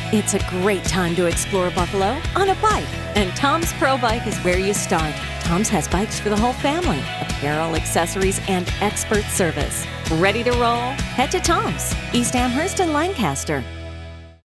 It's a great time to explore Buffalo on a bike, and Tom's Pro Bike is where you start. Tom's has bikes for the whole family, apparel, accessories, and expert service. Ready to roll? Head to Tom's, East Amherst and Lancaster.